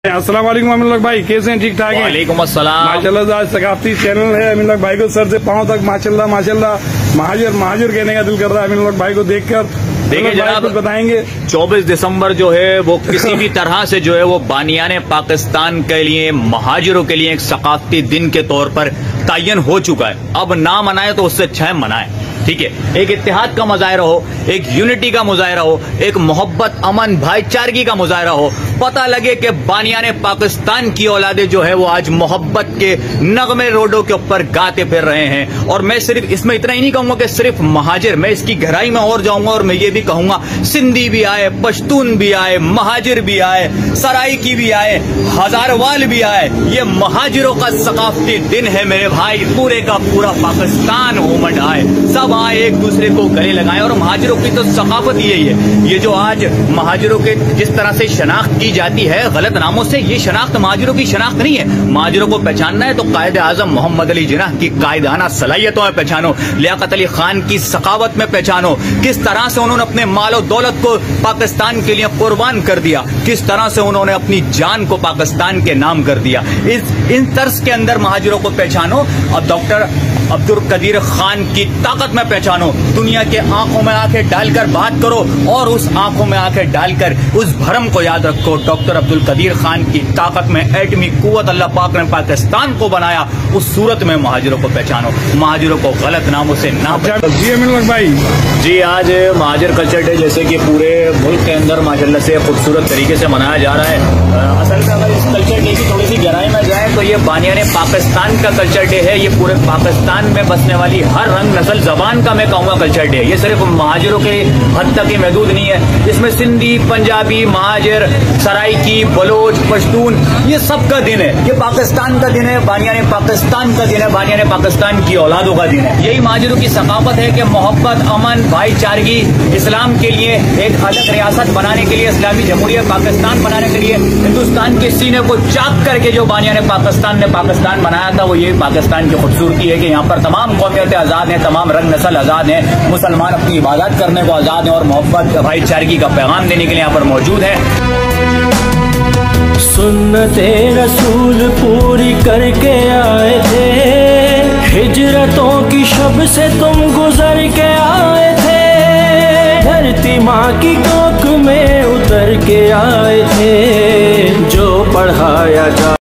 अस्सलाम वालेकुम अमीन लोग भाई, कैसे हैं? ठीक ठाक हैं? वालेकुम अस्सलाम। माशाल्लाह आज सकाफती चैनल है। अमीन लोग भाई को सर से पांव तक माशाल्लाह माशाल्लाह महाजर कहने का दिल कर रहा है अमीन लोग भाई को देखकर। देखिए जनाब, बताएंगे 24 दिसंबर जो है वो किसी भी तरह से जो है वो बानियाने पाकिस्तान के लिए, महाजिरों के लिए एक सकाफती दिन के तौर पर तयन हो चुका है। अब ना मनाए तो उससे अच्छा है मनाए, ठीक है। एक इत्तेहाद का मुजाहरा हो, एक यूनिटी का मुजाहरा हो, एक मोहब्बत, अमन, भाईचारगी का मुजाहरा हो। पता लगे कि बानियाने पाकिस्तान की औलादे जो है वो आज मोहब्बत के नगमे रोडों के ऊपर गाते फिर रहे हैं। और मैं सिर्फ इसमें इतना ही नहीं कहूंगा कि सिर्फ महाजिर, मैं इसकी गहराई में और जाऊंगा और मैं ये भी कहूंगा सिंधी भी आए, पश्तून भी आए, महाजिर भी आए, सराइकी भी आए, हजारवाल भी आए। ये महाजिरों का सकाफती दिन है मेरे भाई। पूरे का पूरा पाकिस्तान उमड़ आए, सब आए, एक दूसरे को गले लगाएं। और महाजिरों की तो सकाफत यही है। ये जो आज महाजिरों के जिस तरह से शनाख्त की जाती है गलत नामों से, ये शनाख्त महाजिरों की शनाख्त नहीं है। महाजिरों को पहचानना है तो कायद आजम मोहम्मद अली जिन्नाह की कायदाना सलाहियतों में पहचानो, लियाकत अली खान की सखावत में पहचानो, किस तरह से उन्होंने अपने मालो दौलत को पाकिस्तान के लिए कुर्बान कर दिया, किस तरह से उन्होंने अपनी जान को पाकिस्तान के नाम कर दिया। इन तर्ज के अंदर महाजिरों को पहचानो और डॉक्टर अब्दुल कदीर खान की ताकत में पहचानो। दुनिया के आंखों में आंखें डालकर बात करो और उस आंखों में आंखें डालकर उस भरम को याद रखो। डॉक्टर अब्दुल कदीर खान की ताकत में एटमी कुव्वत अल्लाह पाक ने पाकिस्तान को बनाया, उस सूरत में महाजिरों को पहचानो, महाजिरों को गलत नामों से ना जी अमीन भाई। जी आज महाजिर कल्चर डे जैसे कि पूरे मुल्क के अंदर माशाल्लाह से खूबसूरत तरीके से मनाया जा रहा है। असल में अगर इस कल्चर डे की थोड़ी सी गहराई में जाए तो ये बानियाने पाकिस्तान का कल्चर डे है। ये पूरे पाकिस्तान में बसने वाली हर रंग नस्ल जबान का मैं कहूंगा कल्चर डे। ये सिर्फ महाजिरों के हद तक ही महदूद नहीं है। इसमें सिंधी, पंजाबी, महाजिर, सराइकी, बलोच, पश्तून, ये सब का दिन है। ये पाकिस्तान का दिन है, बानियाने पाकिस्तान का दिन है, बानियाने पाकिस्तान की औलादों का दिन है। यही महाजिरों की सकाफत है कि मोहब्बत, अमन, भाईचारगी, इस्लाम के लिए एक अलग रियासत बनाने के लिए, इस्लामी जमहूरियत पाकिस्तान बनाने के लिए हिंदुस्तान के सीने को चाक करके जो बानियाने पाकिस्तान ने पाकिस्तान बनाया था, वो ये पाकिस्तान की खूबसूरती है कि यहाँ पर तमाम कौमियतें आजाद हैं, तमाम रंग नस्ल आजाद हैं, मुसलमान अपनी इबादत करने को आजाद हैं और मोहब्बत, भाईचारगी का पैगाम देने के लिए यहाँ पर मौजूद है। सुन्नते रसूल पूरी करके आए थे, हिजरतों की शब से तुम गुजर के आए थे, धरती माँ की कोख में उतर के आए थे, जो पढ़ाया जा